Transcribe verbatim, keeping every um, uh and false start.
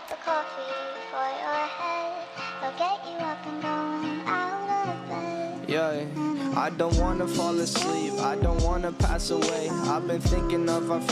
the coffee for your head. They'll get you up and going out of bed. Yeah, I don't wanna fall asleep, I don't wanna pass away. I've been thinking of our